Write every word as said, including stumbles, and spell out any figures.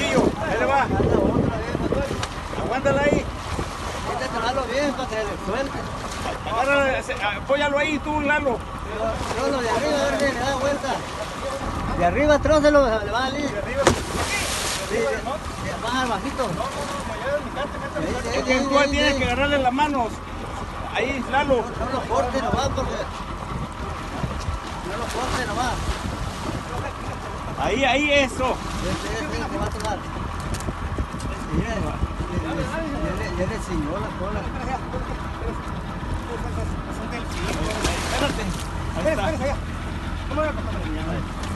Lupillo. Ahí le va. Aguántala ahí. Jálalo bien para que le suelte. Agárrale, se- apóyalo ahí tú, Lalo. Trózalo de arriba, a ver si le da vuelta. De arriba, trózalo, le va a salir. De arriba. Sí, de- de- baja bajito. Tú, tú- tú tienes que agarrarle las manos. Ahí, Lalo. No, no lo corte nomás porque... No lo corte nomás. Ahí, ahí, eso. Este, este, este va a tomar. Ya, ya, ya, ya le ciñó la cola. Espérate. Ahí está.